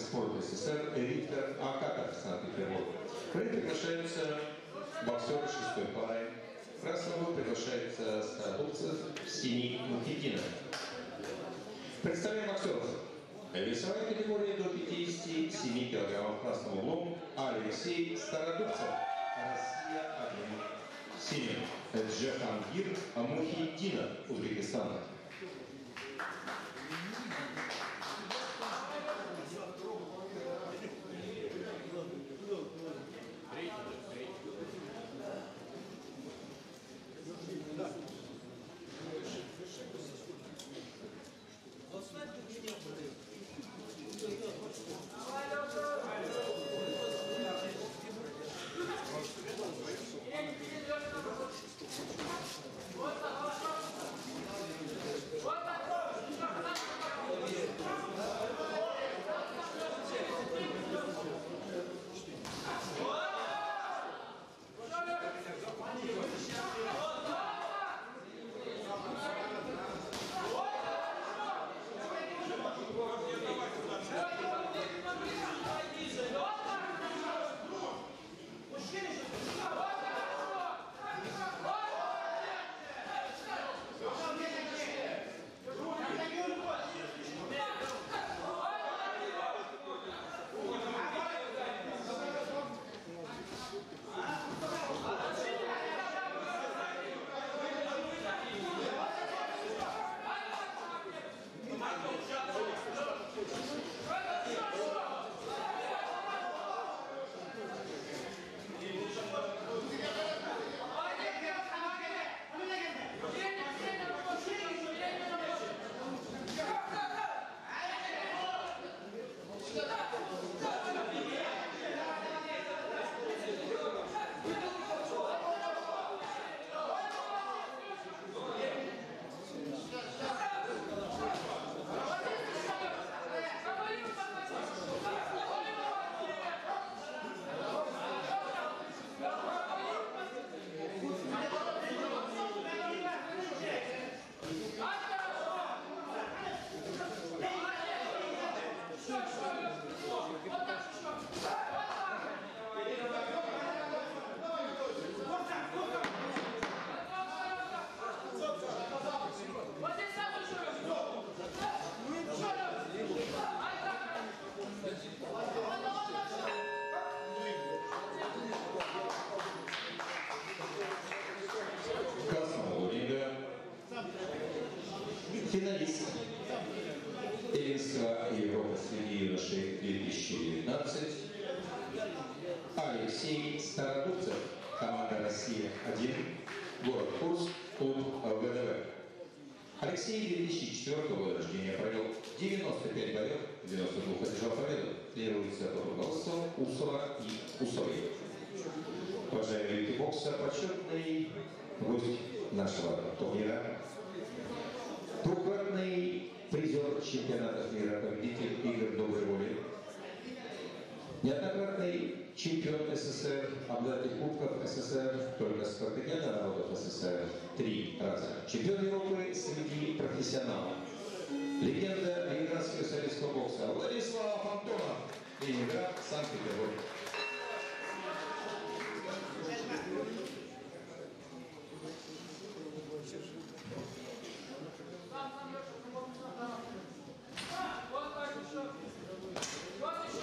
спорта СССР Виктор Акатов, Санкт-Петербург. К ним приглашаются боксеры шестой пары. В красном углу приглашается стародубцев Синий Мухиддинов. Представляем боксеров. Весовая категория до 57 кг. В красном углу Алексей Стародубцев, Россия-1. Синим Джахангир Мухиддинов, Узбекистан. Финалист Первенства Европы среди юношей 2019 Алексей Стародубцев, команда «Россия-1», город Курск, клуб ВДВ. Алексей 2004 года рождения, провел 95 боев, 92 одержал победу, тренируется под руководством Усова и Усовой. Уважаемые любители бокса, почетный гость нашего турнира, двукратный призер чемпионатов мира, победитель игр доброй воли, неоднократный чемпион СССР, обладатель кубков СССР, только спартакиада народов СССР 3 раза, чемпион Европы среди профессионалов, легенда ленинградского советского бокса Владислав Антонов, Ленинград, Санкт-Петербург. Вот так еще. Вот еще.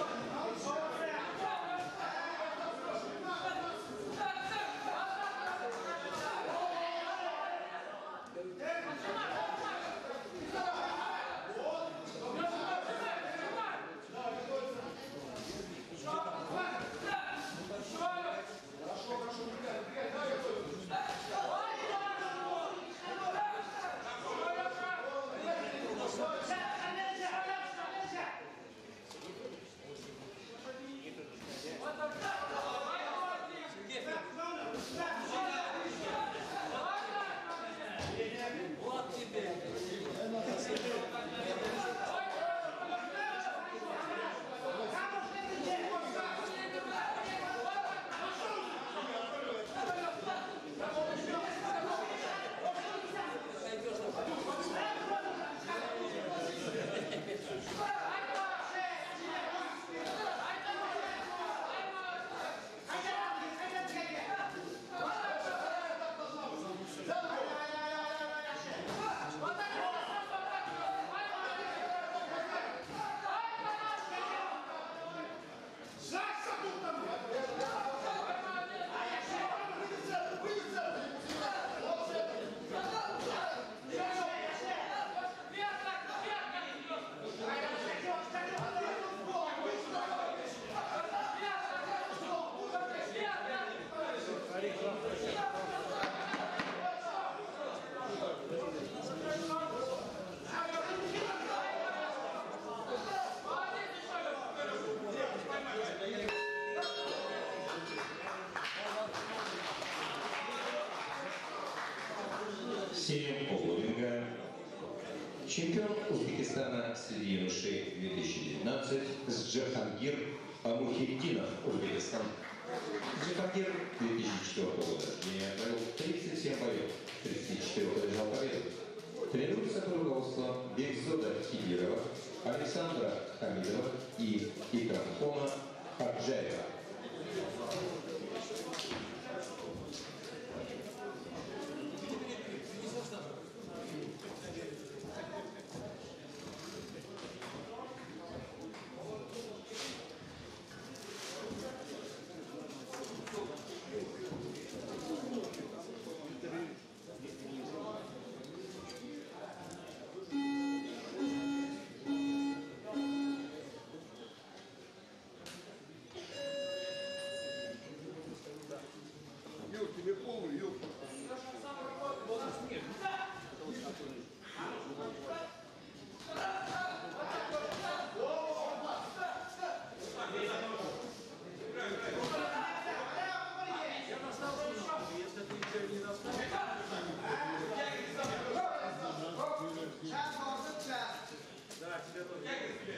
7 полулинга. Чемпион Узбекистана среди юношей 2019 Джахангир Амухиддинов, Узбекистан. Джахангир 2004 года рождения, провел 37 боев, 34 одержал победу. Тренируется под руководством Бекзода Хидирова, Александра Хамидова и Икрамхона Хаджаева. Юр, тебе полный, Юр. Да, тебе тоже.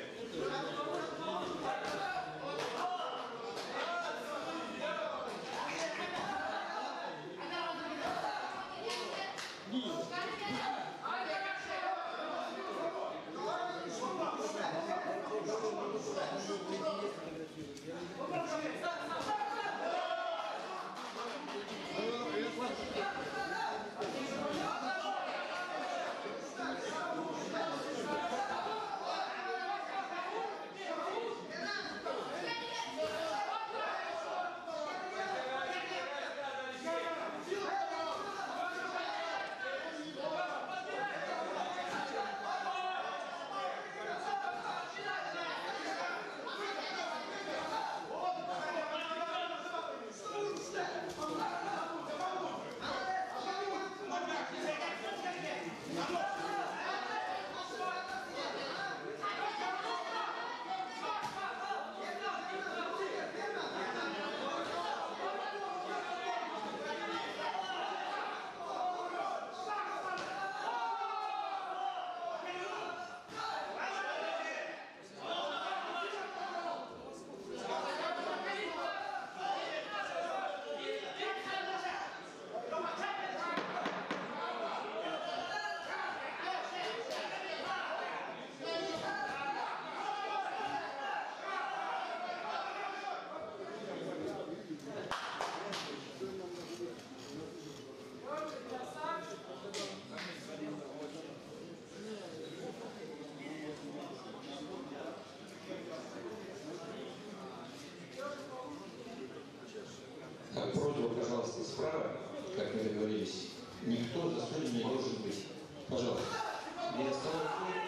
Просьба, пожалуйста, справа, как мы договорились, никто за столом не должен быть. Пожалуйста. Две остановки.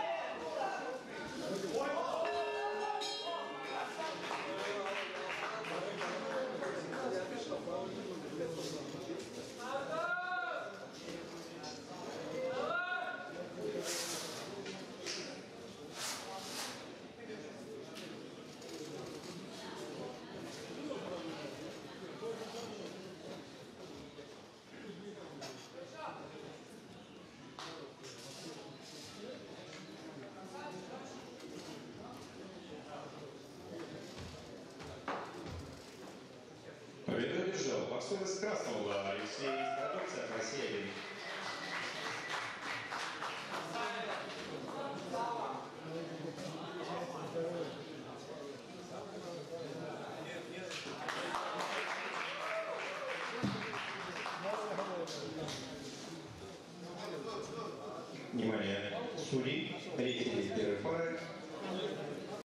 Победу одержал боксер из красного угла Алексей Страдовцев, Россия. Внимание, судей, третий первой пары.